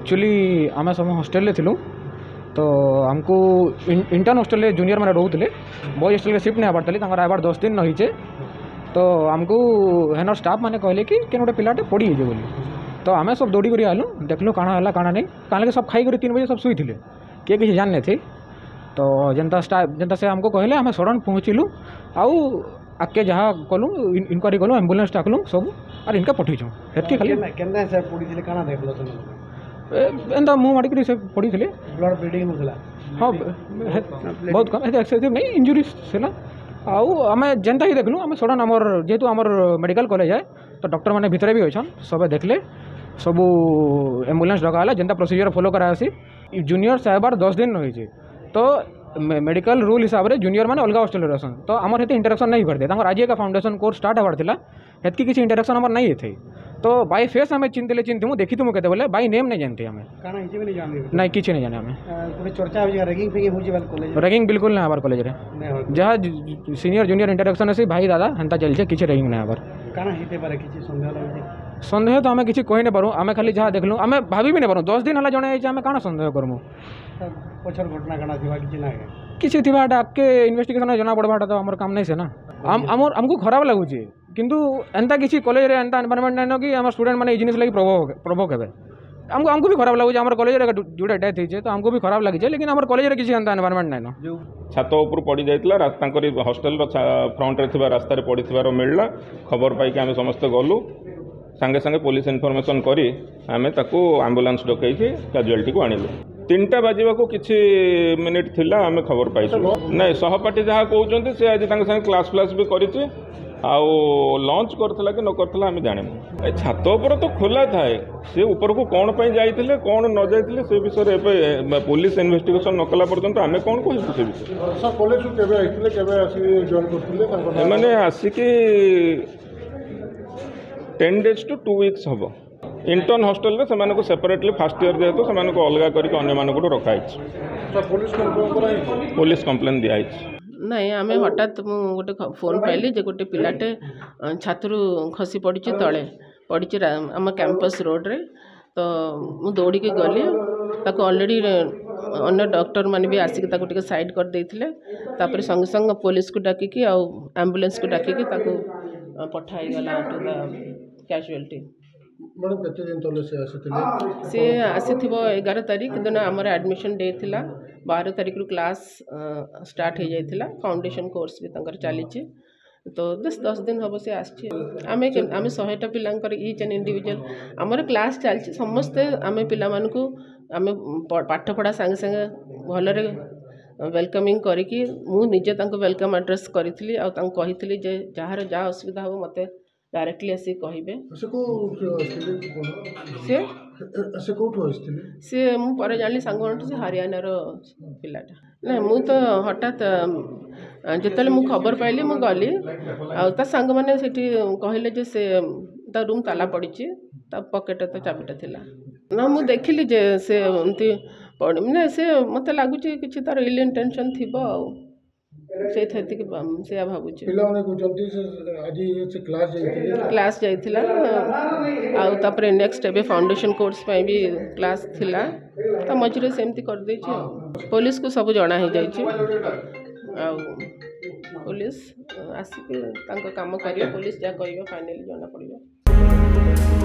Actually आम सब hostel थिलु तो आमको इंटर्न हॉस्टेल जूनियर मैंने रोते बॉयज हॉस्टेल के शिफ्ट नहीं आबार थी आबार 10 दिन नहींचे तो आमको हेनर स्टाफ मैंने कहले कि गोटे पिलाटे पड़ी जाए बोली तो आम सब दौड़ी कर आलु देखलु काଣା है काଣା नहीं कहीं सब खाई 3 बजे सब शुई थे किए किसी जान थे तो जनता स्टाफ जनता से हमको कहले आम सडन पहुँचलु आउ आगे जहाँ कलु इनक्वारी कलु एम्बुलेंस डाकलु सब और इनका पठेचु हेतु खाली एंता मुँह मारिक से पड़ी थे ब्लड ब्लीडिंग होता हाँ बहुत कम एक्सेसिव नहीं इंजुरी है आउ आम जेनता ही देखलु आम सडन आमर जेहेतु आमर मेडिकल कॉलेज है तो डॉक्टर मैंने भितर भी अच्छन सब देखले सब एम्बुलेंस डकाला जेनता प्रोसीजर फॉलो करासी जूनियर साहबार 10 दिन रही तो मेडिकल रूल हिसाब से जूनियर मैंने अलग हॉस्टेल रहसन तो आमर हेतु इंटरेक्शन नहीं करते आज का फाउंडेशन कोर्स स्टार्ट हबार था हेतु किसी इंटरेक्शन आमर नहीं थे तो बाय फेस आम चिंतले चिंतु देखी तुम केते बोले बाय नेम नहीं जानते आम नहीं किसी नहीं जाने आम चर्चा रैगिंग बिल्कुल नहीं हबार कॉलेज जहाँ सीनियर जूनियर इंटरेक्शन से भाई दादा हेन्ता चलছে किसी रैगिंग नहीं हबार सन्देह तो आम किसी कही नहीं पारूँ आम खाली जहाँ देखलु आम भाभी भी नहीं पारूँ 10 दिन है जड़े आम कौन सन्देह करमु पछर घटना काना थिबा किसी थी आगे इन्वेस्टिगेशन जना पड़वाटा तो आम काम नहीं से ना आमको खराब लगुच किंतु एंता किसी कॉलेज रे एंता एनवायरनमेंट नहीं कि आम स्टूडेंट मैंने जिनिस लगी प्रभोक हे हमको भी खराब लगुच आम कॉलेज जोड़े डेथ होती तो हमको भी खराब लगी लेकिन आम कॉलेज किसी एंता एनवायरनमेंट नहीं छात उपर पड़ जाता हॉस्टेल फ्रंट रे रास्तार पड़ार मिलला खबर पाई आम समस्ते गलु सांगे सांगे पुलिस इनफॉरमेशन करी आमे ताको एम्बुलेंस डकई कैजुअलिटी को आनिलु 3टा बाजिबा को किछि मिनिट थिला आमे खबर पाइछु नहीं सहपाठी जहाँ कहते से आज संगे क्लास फ्लास भी करिछि आउ लंच करथला कि न करथला आमे जानिमु छात उपर तो खोला थाए से ऊपर को कौन पाई जाइथिले कौन न जाइथिले से विषय रे पुलिस इन्वेस्टिगेशन न कला पर्यंत आमे कौन कहू से विषय सर कॉलेज केबे आइथिले केबे आसी जॉइन करथिले माने आसिकी 10 days to 2 weeks हम इंटर्न हॉस्टेल से सेपरेटली फर्स्ट ईयर जेहेतु से अलग करके रखाई पुलिस कंप्लेन दिखाई नहीं आम हठात गोटे फोन पाइली जे गोटे पिलाटे छात्रु खसी पड़ी तले पड़ी आम कैंपस रोड रे तो मु दौड़ी के गली ताको ऑलरेडी अन्य डॉक्टर माने भी आसिक ताको टिके साइड कर देथिले तापर संग संग पुलिस को डाकिकी आ एम्बुलेंस को डाकिकी ताको पठाई गला टू द कैजुअलिटी मैडम केते दिन तले से आसीथिबो 11 तारीख दिन हमर एडमिशन डे थिला 12 तारीख रु क्लास स्टार्ट हो जाइथिला फाउंडेशन कोर्स भी तंकर चली तो 10 दिन हम से आछी आमे 100टा पिलांकर ईच एंड इंडिविजुअल हमर क्लास चलछि समस्ते आमे पिला मानकु आमे पाठ पढ़ा संगे संगे भलरे वेलकमिंग करिकी मु निजे तांको वेलकम एड्रेस करिथिली आ तांको कहिथिली जे जहार जा असुविधा हो मते डायरेक्टली आसी कहिबे से मु पर जानी सांग से हरियाणा रो पिलाटा ना मु तो हठात जितले मु खबर पाइली मु गली आ ता सांग माने सेठी कहले जे से ता रूम ताला पड़ीची ता पॉकेट तो चाबिटा थिला ना मु देखिली जे से एमती पड़ मैंने से मत लगुच कि तार इल इंटेंशन थी से भावुचे क्लास जाइथिला आउे नेक्स्ट एबे फाउंडेशन कोर्स भी क्लास थिला ता मझे सेमती कर देछि पुलिस को सब जना ही जाइछि आ पुलिस आसिक काम करियो पुलिस जा कहियो फाइनली जना पड़ियो।